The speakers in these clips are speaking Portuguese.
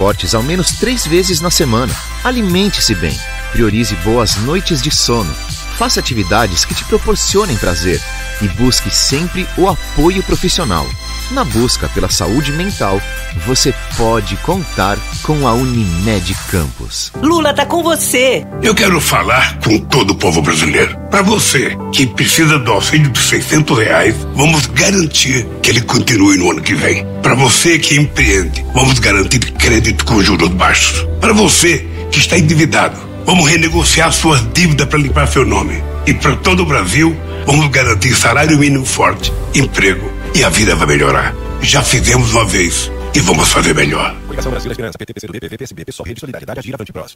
esportes ao menos 3 vezes na semana. Alimente-se bem. Priorize boas noites de sono. Faça atividades que te proporcionem prazer e busque sempre o apoio profissional. Na busca pela saúde mental, você pode contar com a Unimed Campos. Lula tá com você. Eu quero falar com todo o povo brasileiro. Para você que precisa do auxílio de R$600, vamos garantir que ele continue no ano que vem. Para você que empreende, vamos garantir crédito com juros baixos. Para você que está endividado, vamos renegociar suas dívidas para limpar seu nome. E para todo o Brasil, vamos garantir salário mínimo forte, emprego, e a vida vai melhorar. Já fizemos uma vez e vamos fazer melhor. Coligação Brasil da Esperança, PT, PCdoB, PV, PSB, PSOL, Rede Solidariedade, Agir, Avante, Próximo.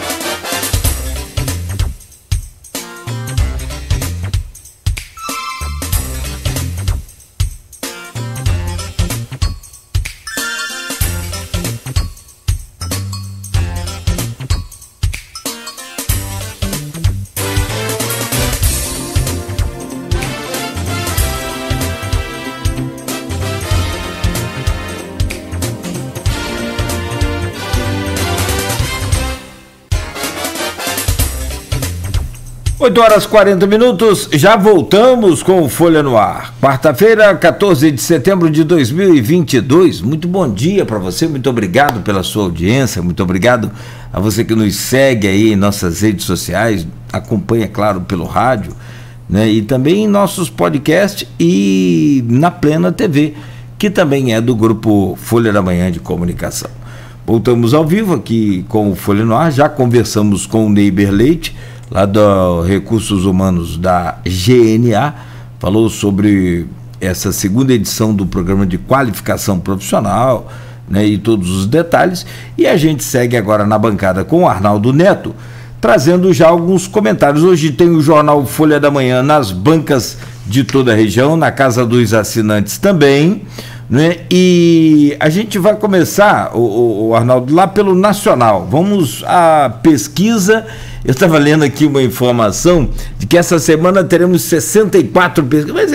Oito horas e 40 minutos, já voltamos com o Folha no Ar. Quarta-feira, 14 de setembro de 2022. Muito bom dia para você, muito obrigado pela sua audiência, muito obrigado a você que nos segue aí em nossas redes sociais, acompanha, claro, pelo rádio, né? E também em nossos podcasts e na Plena TV, que também é do grupo Folha da Manhã de Comunicação. Voltamos ao vivo aqui com o Folha no Ar, já conversamos com o Neiber Leite, lá do Recursos Humanos da GNA, falou sobre essa segunda edição do programa de qualificação profissional, né, e todos os detalhes, e a gente segue agora na bancada com o Arnaldo Neto, trazendo já alguns comentários. Hoje tem o jornal Folha da Manhã nas bancas de toda a região, na casa dos assinantes também, né? E a gente vai começar, o Arnaldo, lá pelo Nacional. Vamos à pesquisa. Eu estava lendo aqui uma informação de que essa semana teremos 64 pesquisas, mas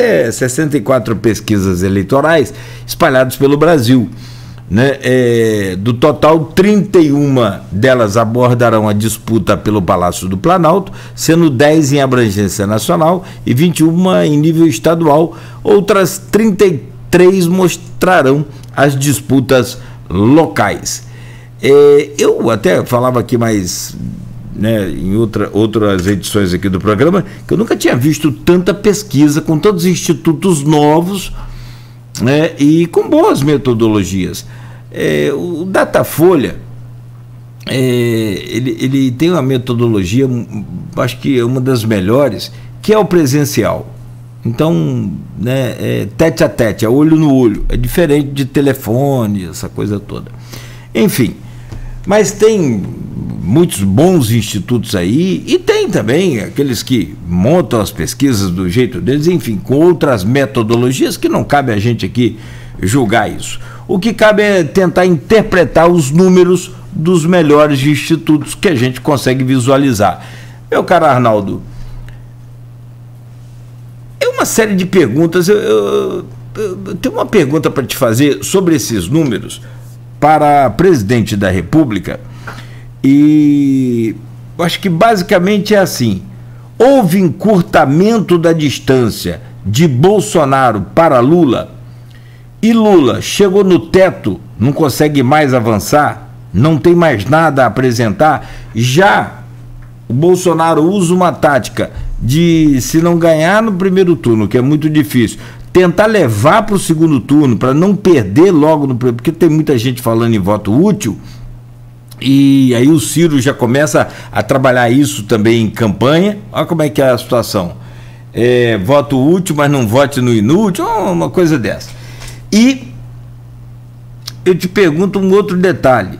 64 pesquisas eleitorais espalhadas pelo Brasil, né? Do total, 31 delas abordarão a disputa pelo Palácio do Planalto, sendo 10 em abrangência nacional e 21 em nível estadual. Outras 33 mostrarão as disputas locais. Eu até falava aqui mais, né, em outras edições aqui do programa, que eu nunca tinha visto tanta pesquisa com tantos institutos novos, né, e com boas metodologias. O Datafolha, ele tem uma metodologia, acho que é uma das melhores, que é o presencial. Então, né, tete a tete, é olho no olho, é diferente de telefone, essa coisa toda. Enfim, mas tem muitos bons institutos aí, e tem também aqueles que montam as pesquisas do jeito deles, enfim, com outras metodologias que não cabe a gente aqui julgar isso. O que cabe é tentar interpretar os números dos melhores institutos que a gente consegue visualizar. Meu caro Arnaldo, é uma série de perguntas. Eu tenho uma pergunta para te fazer sobre esses números para presidente da República, e eu acho que basicamente é assim: houve encurtamento da distância de Bolsonaro para Lula, e Lula chegou no teto, não consegue mais avançar, não tem mais nada a apresentar. Já o Bolsonaro usa uma tática de, se não ganhar no primeiro turno, que é muito difícil, tentar levar para o segundo turno, para não perder logo no primeiro, porque tem muita gente falando em voto útil, e aí o Ciro já começa a trabalhar isso também em campanha. Olha como é que é a situação. Voto útil, mas não vote no inútil, uma coisa dessa. E eu te pergunto um outro detalhe: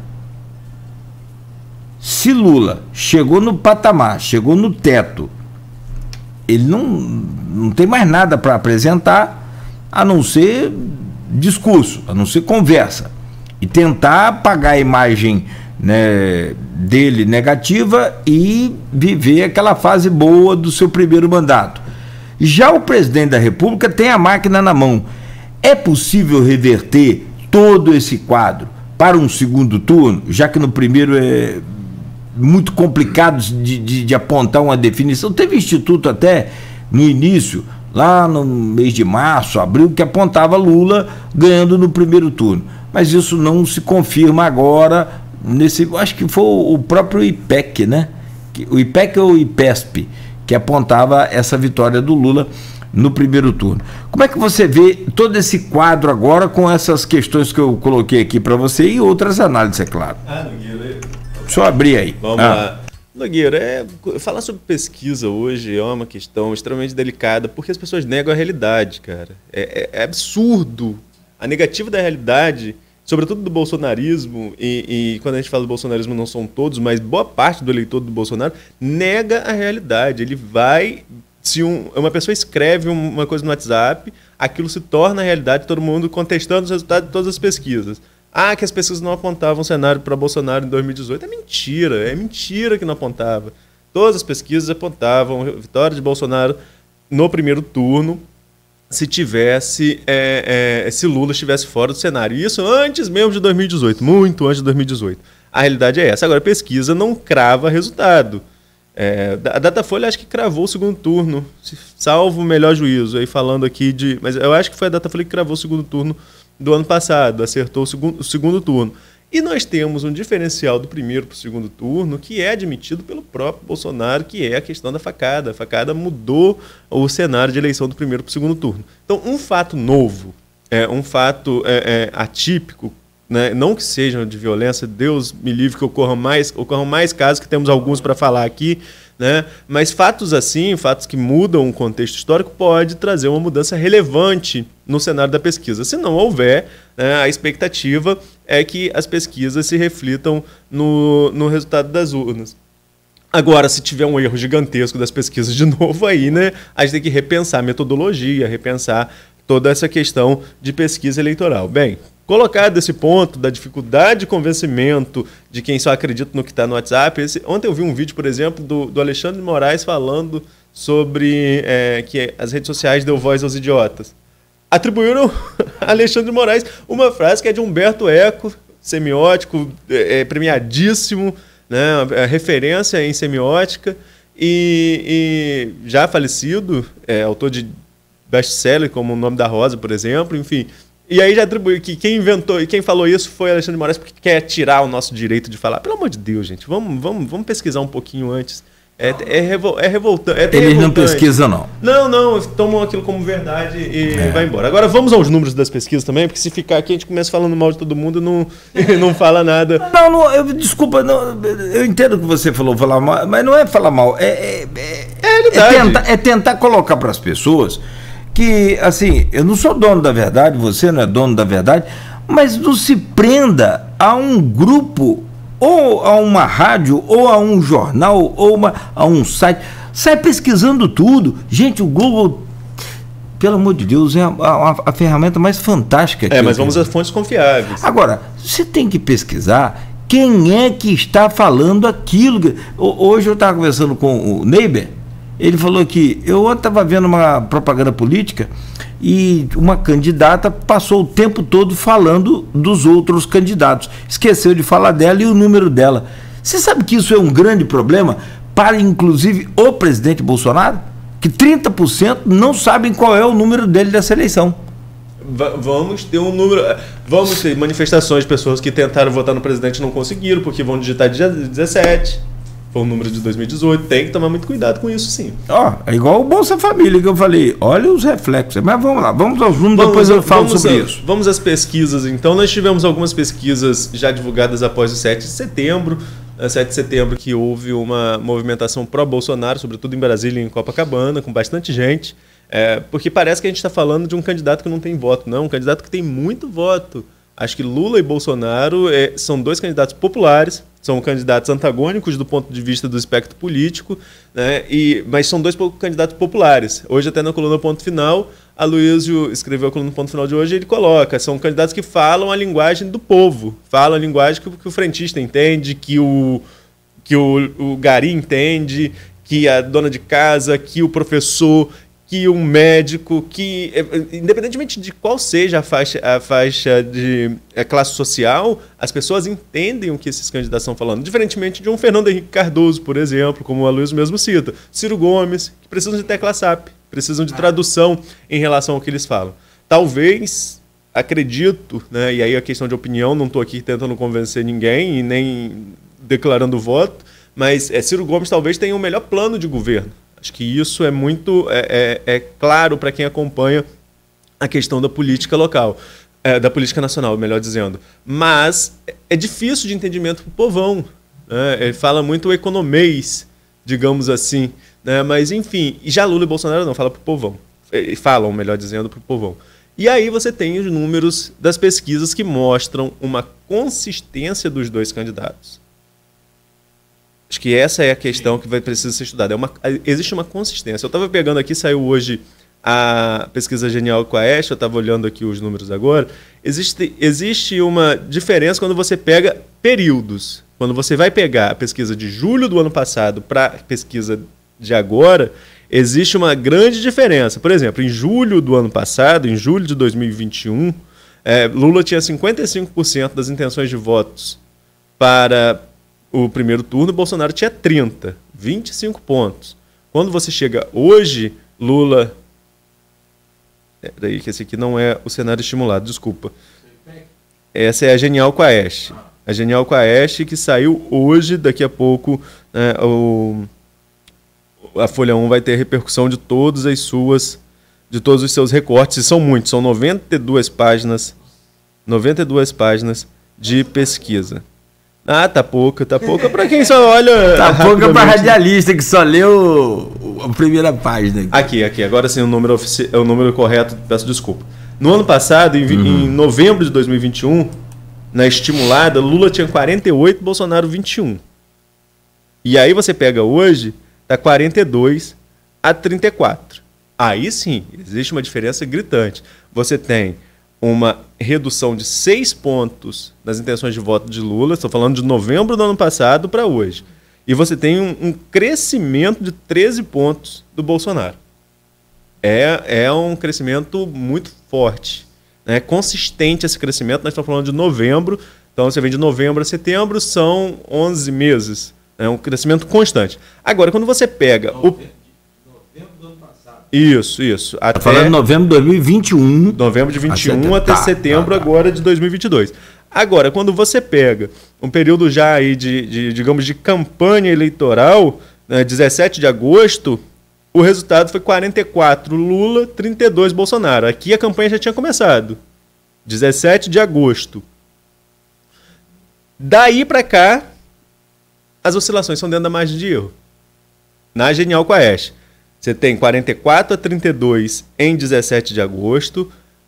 se Lula chegou no patamar, chegou no teto, ele não tem mais nada para apresentar, a não ser discurso, a não ser conversa, e tentar apagar a imagem, né, dele negativa e viver aquela fase boa do seu primeiro mandato. Já o presidente da República tem a máquina na mão. É possível reverter todo esse quadro para um segundo turno, já que no primeiro é muito complicado de apontar uma definição. Teve instituto até no início, lá no mês de março, abril, que apontava Lula ganhando no primeiro turno. Mas isso não se confirma agora, acho que foi o próprio IPEC, né? O IPEC ou o IPESP, que apontava essa vitória do Lula no primeiro turno. Como é que você vê todo esse quadro agora com essas questões que eu coloquei aqui para você e outras análises, é claro? Deixa eu abrir aí. Vamos lá. Nogueira, falar sobre pesquisa hoje é uma questão extremamente delicada, porque as pessoas negam a realidade, cara. É absurdo. A negativa da realidade, sobretudo do bolsonarismo, e quando a gente fala do bolsonarismo não são todos, mas boa parte do eleitor do Bolsonaro nega a realidade. Ele vai... Se uma pessoa escreve uma coisa no WhatsApp, aquilo se torna realidade, todo mundo contestando os resultados de todas as pesquisas. Que as pesquisas não apontavam cenário para Bolsonaro em 2018. É mentira que não apontava. Todas as pesquisas apontavam vitória de Bolsonaro no primeiro turno se Lula estivesse fora do cenário. Isso antes mesmo de 2018, muito antes de 2018. A realidade é essa. Agora, a pesquisa não crava resultado. A Datafolha acho que cravou o segundo turno, salvo o melhor juízo. Aí falando aqui mas eu acho que foi a Datafolha que cravou o segundo turno do ano passado, acertou o segundo turno. E nós temos um diferencial do primeiro para o segundo turno que é admitido pelo próprio Bolsonaro, que é a questão da facada. A facada mudou o cenário de eleição do primeiro para o segundo turno. Então, um fato novo, um fato atípico, né? Não que sejam de violência, Deus me livre que ocorram mais casos, que temos alguns para falar aqui, né? Mas fatos assim, fatos que mudam o contexto histórico, pode trazer uma mudança relevante no cenário da pesquisa. Se não houver, né, a expectativa é que as pesquisas se reflitam no resultado das urnas. Agora, se tiver um erro gigantesco das pesquisas de novo, aí, né, a gente tem que repensar a metodologia, repensar toda essa questão de pesquisa eleitoral. Bem, colocado esse ponto da dificuldade de convencimento de quem só acredita no que está no WhatsApp, ontem eu vi um vídeo, por exemplo, do Alexandre de Moraes falando sobre que as redes sociais deu voz aos idiotas. Atribuíram a Alexandre de Moraes uma frase que é de Humberto Eco, semiótico, premiadíssimo, né, referência em semiótica, e já falecido, autor de best-seller como O Nome da Rosa, por exemplo, enfim. E aí já atribui que quem inventou e quem falou isso foi Alexandre de Moraes porque quer tirar o nosso direito de falar. Pelo amor de Deus, gente, vamos pesquisar um pouquinho antes. É revoltante. Eles não pesquisam, não. Não, tomam aquilo como verdade e vai embora. Agora vamos aos números das pesquisas também, porque se ficar aqui a gente começa falando mal de todo mundo e não fala nada. Desculpa, eu entendo o que você falou, falar mal, mas não é falar mal, é tentar colocar para as pessoas que, assim, eu não sou dono da verdade, você não é dono da verdade, mas não se prenda a um grupo, ou a uma rádio, ou a um jornal, ou a um site. Sai pesquisando tudo. Gente, o Google, pelo amor de Deus, é a ferramenta mais fantástica. Mas vamos às fontes confiáveis. Agora, você tem que pesquisar quem é que está falando aquilo. Hoje eu estava conversando com o Neiber. Ele falou que eu estava vendo uma propaganda política e uma candidata passou o tempo todo falando dos outros candidatos. Esqueceu de falar dela e o número dela. Você sabe que isso é um grande problema para, inclusive, o presidente Bolsonaro? Que 30% não sabem qual é o número dele dessa eleição. Vamos ter um número... Vamos ter manifestações de pessoas que tentaram votar no presidente e não conseguiram, porque vão digitar dia 17... Foi o número de 2018, tem que tomar muito cuidado com isso, sim. É igual o Bolsa Família que eu falei, olha os reflexos. Mas vamos lá, vamos aos números, depois eu falo sobre isso. Vamos às pesquisas, então. Nós tivemos algumas pesquisas já divulgadas após o 7 de setembro. 7 de setembro que houve uma movimentação pró-Bolsonaro, sobretudo em Brasília e em Copacabana, com bastante gente. Porque parece que a gente está falando de um candidato que não tem voto, não. Um candidato que tem muito voto. Acho que Lula e Bolsonaro são dois candidatos populares, são candidatos antagônicos do ponto de vista do espectro político, né? Mas são dois candidatos populares. Hoje, até na coluna Ponto Final, a Luísio escreveu a coluna Ponto Final de hoje e ele coloca, são candidatos que falam a linguagem do povo, falam a linguagem que o frentista entende, que o gari entende, que a dona de casa, que o professor, que um médico, que independentemente de qual seja a faixa de classe social, as pessoas entendem o que esses candidatos estão falando. Diferentemente de um Fernando Henrique Cardoso, por exemplo, como o Aloysio mesmo cita. Ciro Gomes, que precisam de tecla SAP, precisam de tradução em relação ao que eles falam. Talvez, acredito, né, e aí a questão de opinião, não estou aqui tentando convencer ninguém e nem declarando voto, mas Ciro Gomes talvez tenha o melhor plano de governo. Acho que isso é muito claro para quem acompanha a questão da política local, da política nacional, melhor dizendo. Mas é difícil de entendimento para o povão. Né? Ele fala muito economês, digamos assim. Né? Mas, enfim, e já Lula e Bolsonaro não, fala para o povão. Falam, melhor dizendo, para o povão. E aí você tem os números das pesquisas que mostram uma consistência dos dois candidatos. Acho que essa é a questão que precisa ser estudada. Existe uma consistência. Eu estava pegando aqui, saiu hoje a pesquisa Genial Quaest, eu estava olhando aqui os números agora. Existe uma diferença quando você pega períodos. Quando você vai pegar a pesquisa de julho do ano passado para a pesquisa de agora, existe uma grande diferença. Por exemplo, em julho do ano passado, em julho de 2021, Lula tinha 55% das intenções de votos para o primeiro turno, Bolsonaro tinha 30, 25 pontos. Quando você chega hoje, Lula... Peraí, que esse aqui não é o cenário estimulado, desculpa. Essa é a Genial Quaest. A Genial Quaest que saiu hoje, daqui a pouco, né, a Folha 1 vai ter repercussão de todos os seus recortes, e são muitos, são 92 páginas de pesquisa. Ah, tá pouca para quem só olha. Tá pouca para radialista que só leu a primeira página. Aqui, agora sim o número correto, peço desculpa. No ano passado, em novembro de 2021, na estimulada, Lula tinha 48, Bolsonaro 21. E aí você pega hoje, tá 42 a 34. Aí sim, existe uma diferença gritante. Você tem uma redução de 6 pontos nas intenções de voto de Lula, estou falando de novembro do ano passado para hoje. E você tem um crescimento de 13 pontos do Bolsonaro. É um crescimento muito forte. É consistente esse crescimento, nós estamos falando de novembro, então você vem de novembro a setembro, são 11 meses. É um crescimento constante. Agora, quando você pega Isso. Está falando de novembro de 2021. Novembro de 21 até setembro agora de 2022. Agora, quando você pega um período já aí digamos, de campanha eleitoral, né, 17 de agosto, o resultado foi 44 Lula, 32 Bolsonaro. Aqui a campanha já tinha começado. 17 de agosto. Daí para cá, as oscilações são dentro da margem de erro. Na Genial Quaest. Você tem 44 a 32 em 17 de agosto,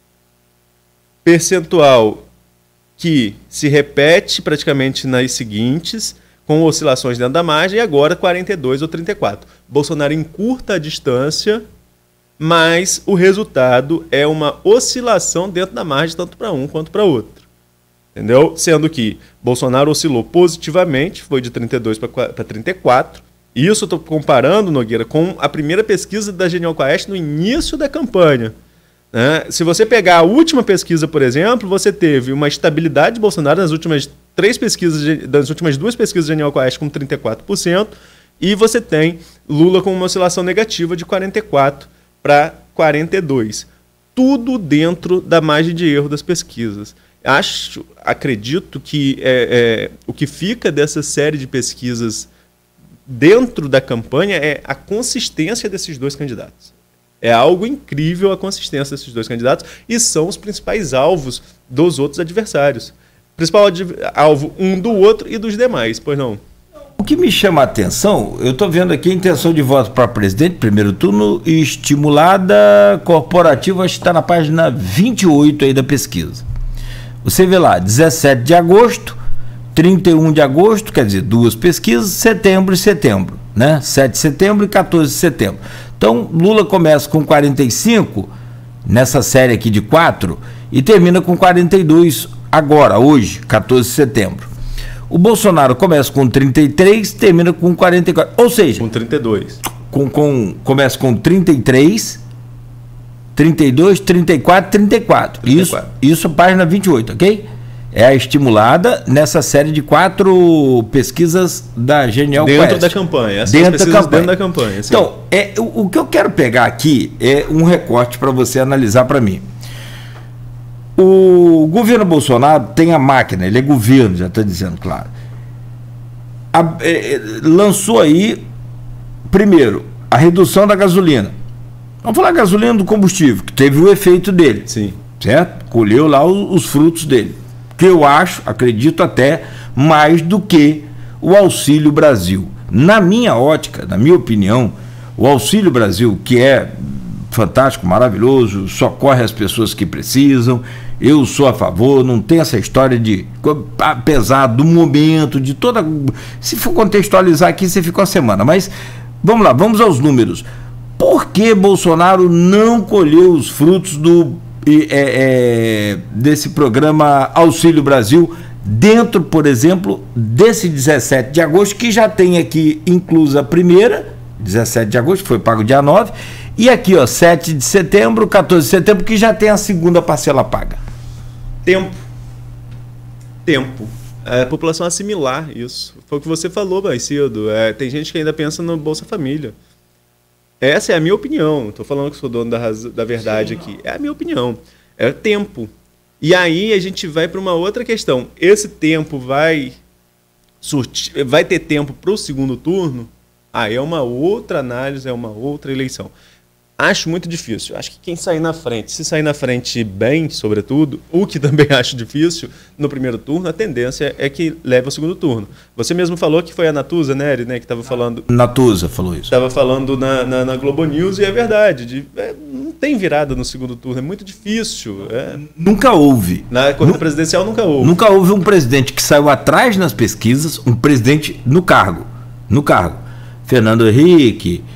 percentual que se repete praticamente nas seguintes, com oscilações dentro da margem, e agora 42 ou 34. Bolsonaro encurta a distância, mas o resultado é uma oscilação dentro da margem, tanto para um quanto para outro. Entendeu? Sendo que Bolsonaro oscilou positivamente, foi de 32 para 34. Isso eu estou comparando, Nogueira, com a primeira pesquisa da Genial Quaest no início da campanha. Né? Se você pegar a última pesquisa, por exemplo, você teve uma estabilidade de Bolsonaro nas últimas duas pesquisas da Genial Quaest com 34%, e você tem Lula com uma oscilação negativa de 44 para 42. Tudo dentro da margem de erro das pesquisas. Acredito que o que fica dessa série de pesquisas dentro da campanha é a consistência desses dois candidatos. É algo incrível a consistência desses dois candidatos, e são os principais alvos dos outros adversários. Principal alvo um do outro e dos demais, pois não? O que me chama a atenção, eu estou vendo aqui a intenção de voto para presidente, primeiro turno, estimulada corporativa, acho que está na página 28 aí da pesquisa. Você vê lá, 17 de agosto, 31 de agosto, quer dizer, duas pesquisas, setembro e setembro, né? 7 de setembro e 14 de setembro. Então, Lula começa com 45, nessa série aqui de 4, e termina com 42 agora, hoje, 14 de setembro. O Bolsonaro começa com 33, termina com 44, ou seja... Com 32. Começa com 33, 32, 34, 34. 34. Isso página 28, ok? É a estimulada nessa série de 4 pesquisas da Genial Quest. Dentro da campanha. Dentro da campanha. Sim. Então, o que eu quero pegar aqui é um recorte para você analisar para mim. O governo Bolsonaro tem a máquina, ele é governo, já está dizendo, claro. Lançou aí, primeiro, a redução da gasolina. Vamos falar gasolina do combustível, que teve o efeito dele. Sim. Certo? Colheu lá os frutos dele. Que eu acredito até, mais do que o Auxílio Brasil. Na minha ótica, na minha opinião, o Auxílio Brasil, que é fantástico, maravilhoso, socorre as pessoas que precisam, eu sou a favor, não tem essa história de, apesar do momento, de toda... Se for contextualizar aqui, você fica uma semana, mas vamos lá, vamos aos números. Por que Bolsonaro não colheu os frutos desse programa Auxílio Brasil dentro, por exemplo, desse 17 de agosto, que já tem aqui inclusa a primeira, 17 de agosto, foi pago dia 9, e aqui, ó, 7 de setembro, 14 de setembro, que já tem a segunda parcela paga? Tempo. A população assimilar isso. Foi o que você falou mais cedo. Tem gente que ainda pensa no Bolsa Família. Essa é a minha opinião. Estou falando que sou dono da verdade aqui. É a minha opinião. É tempo. E aí a gente vai para uma outra questão. Esse tempo vai ter tempo para o segundo turno? É uma outra análise, é uma outra eleição. Acho muito difícil. Acho que quem sair na frente, se sair na frente bem, sobretudo, o que também acho difícil, no primeiro turno, a tendência é que leve ao segundo turno. Você mesmo falou que foi a Natuza, né, que estava falando... Natuza falou isso. Estava falando na Globo News, e é verdade. Não tem virada no segundo turno, é muito difícil. Nunca houve. Na corrida presidencial nunca houve. Nunca houve um presidente que saiu atrás nas pesquisas, um presidente no cargo. Fernando Henrique...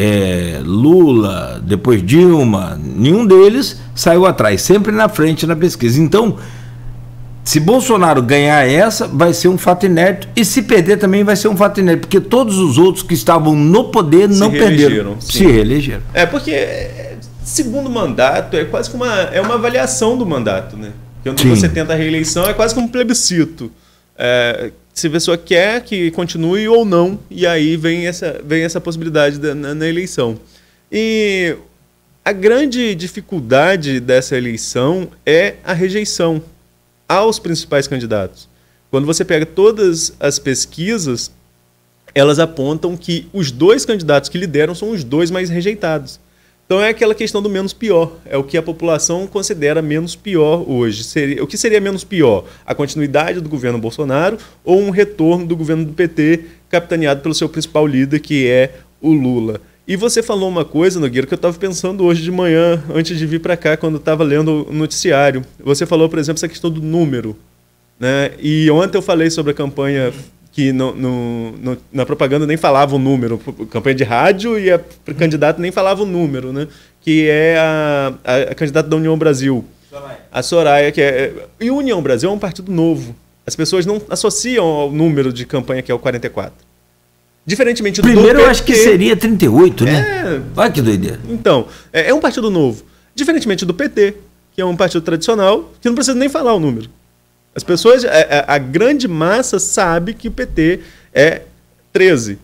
Lula, depois Dilma, nenhum deles saiu atrás, sempre na frente na pesquisa. Então, se Bolsonaro ganhar essa, vai ser um fato inédito, e se perder também vai ser um fato inédito, porque todos os outros que estavam no poder não perderam, se reelegeram. Porque segundo mandato é quase que uma avaliação do mandato, né? Quando você tenta a reeleição, é quase como um plebiscito. Se a pessoa quer que continue ou não, e aí vem essa possibilidade na eleição. E a grande dificuldade dessa eleição é a rejeição aos principais candidatos. Quando você pega todas as pesquisas, elas apontam que os 2 candidatos que lideram são os 2 mais rejeitados. Então é aquela questão do menos pior, é o que a população considera menos pior hoje. O que seria menos pior? A continuidade do governo Bolsonaro ou um retorno do governo do PT, capitaneado pelo seu principal líder, que é o Lula. E você falou uma coisa, Nogueira, que eu estava pensando hoje de manhã, antes de vir para cá, quando eu estava lendo o noticiário. Você falou, por exemplo, essa questão do número, né? E ontem eu falei sobre a campanha... que na propaganda nem falava o número, campanha de rádio, e a candidata nem falava o número, né? Que é a candidata da União Brasil, a Soraya, e a União Brasil é um partido novo. As pessoas não associam ao número de campanha, que é o 44. Diferentemente do Primeiro PT, eu acho que seria 38, né? Olha que doideira. Então, é um partido novo. Diferentemente do PT, que é um partido tradicional, que não precisa nem falar o número. As pessoas, a grande massa sabe que o PT é 13.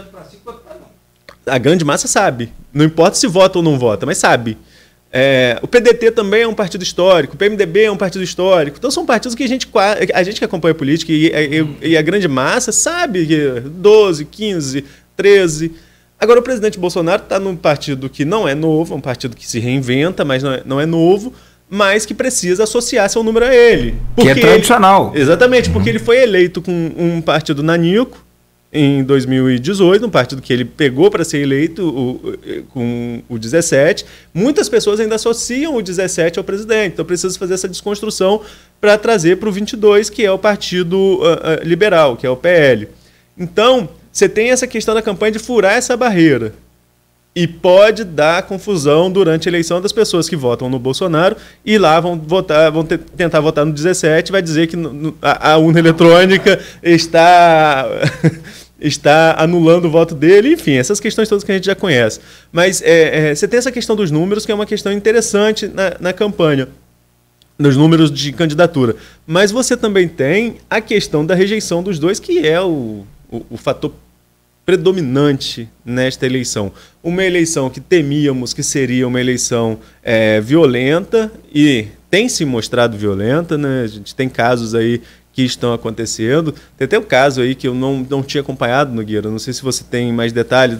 A grande massa sabe. Não importa se vota ou não vota, mas sabe. O PDT também é um partido histórico, o PMDB é um partido histórico. Então são partidos que a gente que acompanha a política e a grande massa sabe que 12, 15, 13... Agora o presidente Bolsonaro está num partido que não é novo, é um partido que se reinventa, mas não é novo, mas que precisa associar seu número a ele. Que é tradicional. Exatamente, porque ele foi eleito com um partido nanico em 2018, um partido que ele pegou para ser eleito com o 17. Muitas pessoas ainda associam o 17 ao presidente, então precisa fazer essa desconstrução para trazer para o 22, que é o Partido Liberal, que é o PL. Então, você tem essa questão da campanha de furar essa barreira. E pode dar confusão durante a eleição das pessoas que votam no Bolsonaro e lá vão tentar votar no 17, vai dizer que a urna eletrônica está está anulando o voto dele, enfim, essas questões todas que a gente já conhece. Mas você tem essa questão dos números, que é uma questão interessante na campanha, nos números de candidatura. Mas você também tem a questão da rejeição dos dois, que é o fator predominante nesta eleição. Uma eleição que temíamos que seria uma eleição violenta, e tem se mostrado violenta, né? A gente tem casos aí que estão acontecendo. Tem até um caso aí que eu não tinha acompanhado, Nogueira, não sei se você tem mais detalhes.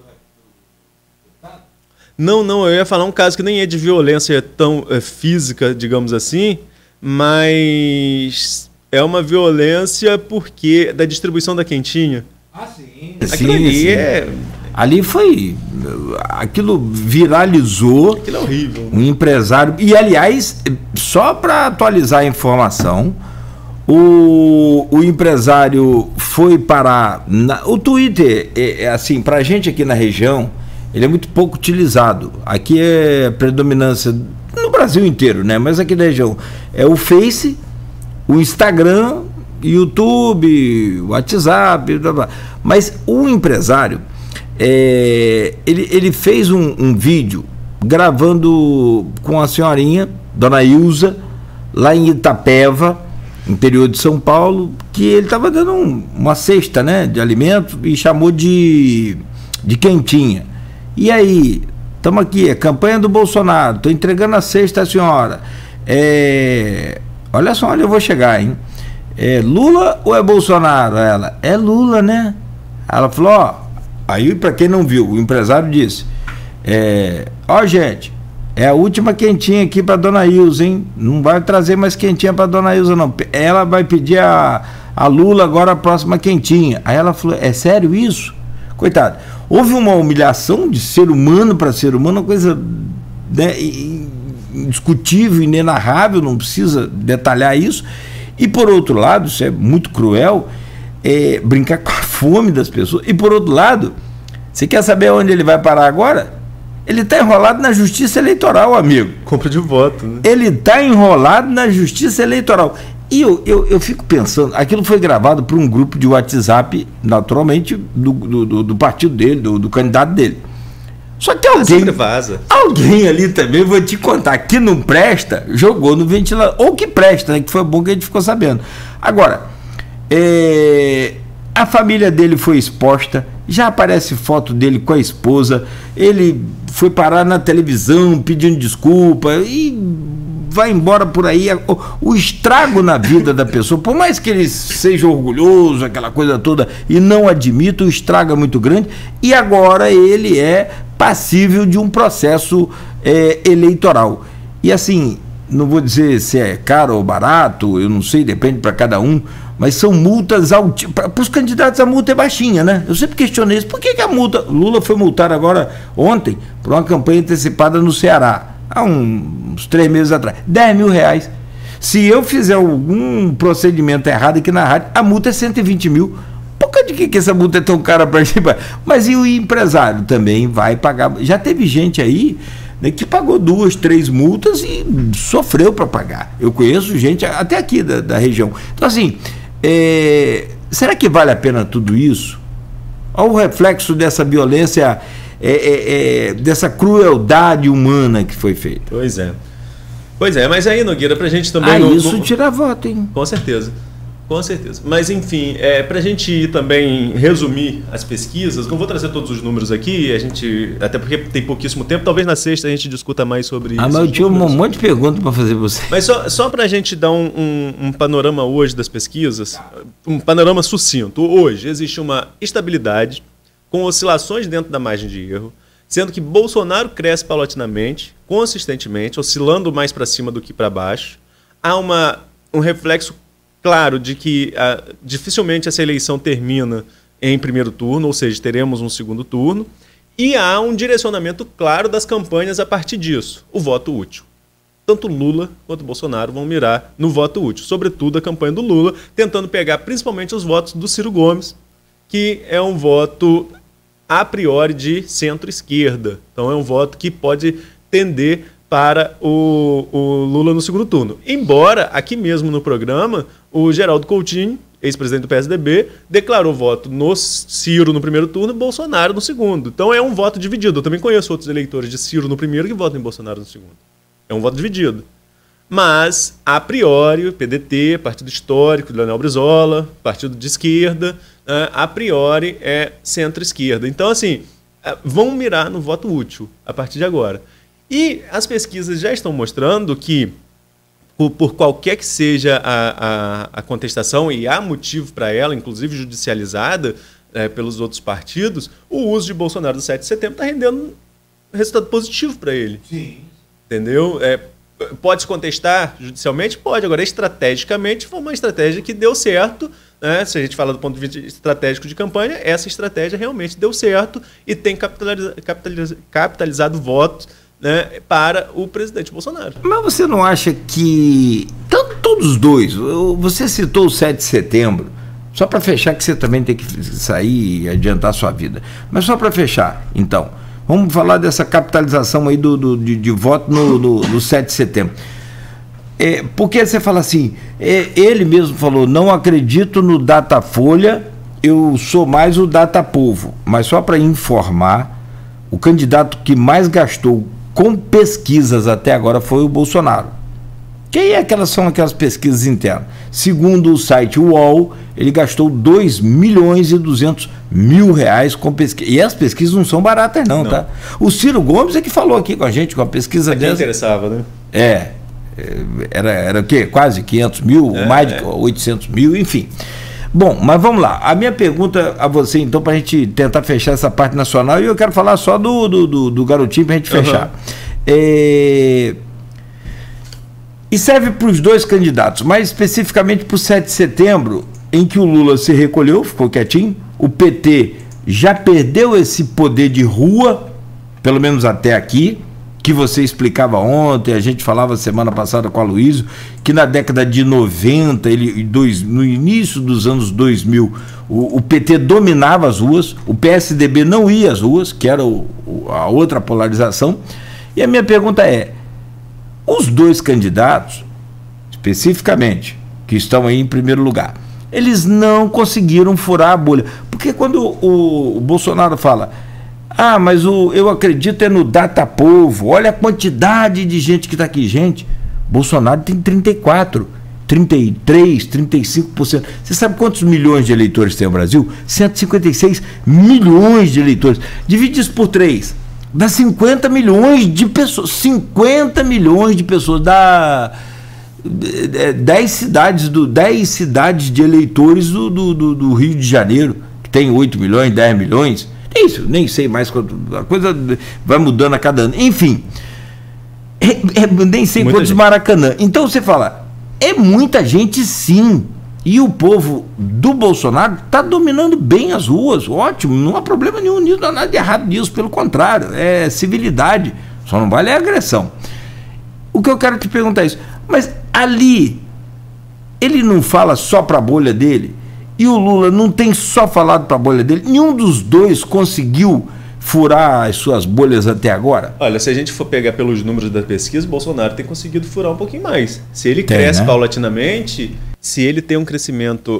Não, eu ia falar um caso que nem é de violência tão física, digamos assim, mas é uma violência porque da distribuição da quentinha. Ah, sim. Aquilo ali Ali foi... Aquilo viralizou. Aquilo é horrível. Um empresário... E, aliás, só para atualizar a informação, o empresário foi parar... O Twitter, assim, para a gente aqui na região, ele é muito pouco utilizado. Aqui é predominância no Brasil inteiro, né? Mas aqui na região é o Face, o Instagram, YouTube, WhatsApp, blá, blá. Mas o empresário, ele fez um vídeo gravando com a senhorinha, Dona Ilza, lá em Itapeva, interior de São Paulo, que ele estava dando uma cesta, né, de alimento e chamou de quentinha. E aí, estamos aqui, é campanha do Bolsonaro, estou entregando a cesta à senhora. Olha só onde eu vou chegar, hein? É Lula ou é Bolsonaro? Ela, é Lula, né? Ela falou, ó, aí para quem não viu, o empresário disse, ó gente, é a última quentinha aqui para Dona Ilza, hein? Não vai trazer mais quentinha para Dona Ilza, não. Ela vai pedir a Lula agora a próxima quentinha. Aí ela falou, é sério isso? Coitado, houve uma humilhação de ser humano para ser humano, uma coisa, né, indiscutível, inenarrável, não precisa detalhar isso. E por outro lado, isso é muito cruel, brincar com a fome das pessoas. E por outro lado, você quer saber onde ele vai parar agora? Ele está enrolado na justiça eleitoral, amigo. Compra de voto, né? Ele está enrolado na justiça eleitoral. E eu fico pensando, aquilo foi gravado por um grupo de WhatsApp, naturalmente, do partido dele, do candidato dele. Só que alguém ali também, vou te contar, que não presta, jogou no ventilador. Ou que presta, né? Que foi bom que a gente ficou sabendo. Agora, a família dele foi exposta, já aparece foto dele com a esposa, ele foi parar na televisão pedindo desculpa e vai embora por aí. O estrago na vida da pessoa, por mais que ele seja orgulhoso, aquela coisa toda, e não admita, o estrago é muito grande, e agora ele é passível de um processo eleitoral. E assim, não vou dizer se é caro ou barato, eu não sei, depende para cada um, mas são multas altíssimas. Para os candidatos a multa é baixinha, né? Eu sempre questionei isso. Por que a multa... Lula foi multar agora, ontem, por uma campanha antecipada no Ceará, há uns 3 meses atrás, R$10 mil. Se eu fizer algum procedimento errado aqui na rádio, a multa é 120 mil. Por causa de que essa multa é tão cara para gente? Mas e o empresário também vai pagar? Já teve gente aí, né, que pagou 2, 3 multas e sofreu para pagar. Eu conheço gente até aqui da região. Então assim, será que vale a pena tudo isso? Olha o reflexo dessa violência, dessa crueldade humana que foi feita. Pois é, mas aí, Nogueira, pra gente também... isso tira voto, hein? Com certeza. Mas, enfim, pra gente também resumir as pesquisas, não vou trazer todos os números aqui, até porque tem pouquíssimo tempo, talvez na sexta a gente discuta mais sobre isso. Mas eu tinha um monte de perguntas para fazer para você. Mas só para a gente dar um panorama hoje das pesquisas, um panorama sucinto. Hoje existe uma estabilidade, com oscilações dentro da margem de erro, sendo que Bolsonaro cresce paulatinamente, consistentemente, oscilando mais para cima do que para baixo. Há um reflexo claro de que dificilmente essa eleição termina em primeiro turno, ou seja, teremos um segundo turno, e há um direcionamento claro das campanhas a partir disso, o voto útil. Tanto Lula quanto Bolsonaro vão mirar no voto útil, sobretudo a campanha do Lula, tentando pegar principalmente os votos do Ciro Gomes, que é um voto a priori de centro-esquerda. Então é um voto que pode tender para o Lula no segundo turno. Embora, aqui mesmo no programa, o Geraldo Coutinho ex-presidente do PSDB, declarou voto no Ciro no primeiro turno e Bolsonaro no segundo. Então é um voto dividido. Eu também conheço outros eleitores de Ciro no primeiro que votam em Bolsonaro no segundo. É um voto dividido. Mas, a priori, o PDT, partido histórico de Leonel Brizola, partido de esquerda, a priori é centro-esquerda. Então, assim, vão mirar no voto útil a partir de agora. E as pesquisas já estão mostrando que, por qualquer que seja a contestação, e há motivo para ela, inclusive judicializada pelos outros partidos, o uso de Bolsonaro do 7 de setembro está rendendo resultado positivo para ele. Sim. Entendeu? Pode-se contestar judicialmente? Pode. Agora, estrategicamente, foi uma estratégia que deu certo. Né? Se a gente fala do ponto de vista estratégico de campanha, essa estratégia realmente deu certo e tem capitalizado votos, né, para o presidente Bolsonaro. Mas você não acha que... Todos os dois, você citou o 7 de setembro, só para fechar, que você também tem que sair e adiantar a sua vida. Mas só para fechar, então, vamos falar dessa capitalização aí de voto no 7 de setembro. Porque você fala assim, ele mesmo falou, não acredito no Datafolha, eu sou mais o Datapovo. Mas só para informar, o candidato que mais gastou com pesquisas até agora foi o Bolsonaro. Que aí são aquelas pesquisas internas. Segundo o site UOL, ele gastou 2.200.000 reais com pesquisa. E as pesquisas não são baratas não, tá? O Ciro Gomes é que falou aqui com a gente, com a pesquisa dessa. Interessava, né? Era o quê? Quase 500 mil, mais de 800 mil, enfim. Bom, mas vamos lá. A minha pergunta a você, então, para a gente tentar fechar essa parte nacional, e eu quero falar só do garotinho para a gente fechar. E serve para os dois candidatos, mais especificamente para o 7 de setembro, em que o Lula se recolheu, ficou quietinho, o PT já perdeu esse poder de rua, pelo menos até aqui, que você explicava ontem, a gente falava semana passada com a Aloysio, que na década de 90, no início dos anos 2000, o PT dominava as ruas, o PSDB não ia às ruas, que era a outra polarização. E a minha pergunta é, os dois candidatos, especificamente, que estão aí em primeiro lugar, eles não conseguiram furar a bolha. Porque quando o Bolsonaro fala... mas eu acredito no Datapovo. Olha a quantidade de gente que está aqui. Gente, Bolsonaro tem 34, 33, 35%. Você sabe quantos milhões de eleitores tem o Brasil? 156 milhões de eleitores. Divide isso por 3. Dá 50 milhões de pessoas. 50 milhões de pessoas. Dá 10 cidades de eleitores do Rio de Janeiro, que tem 8 milhões, 10 milhões. Isso, nem sei mais quanto. A coisa vai mudando a cada ano. Enfim, nem sei quantos Maracanã. Então você fala, é muita gente sim. E o povo do Bolsonaro está dominando bem as ruas. Ótimo, não há problema nenhum nisso, não há nada de errado nisso. Pelo contrário, é civilidade. Só não vale a agressão. O que eu quero te perguntar é isso. Mas ali, ele não fala só para a bolha dele? E o Lula não tem só falado para a bolha dele? Nenhum dos dois conseguiu furar as suas bolhas até agora? Olha, se a gente for pegar pelos números da pesquisa, o Bolsonaro tem conseguido furar um pouquinho mais. Se ele cresce, né, paulatinamente, se ele tem um crescimento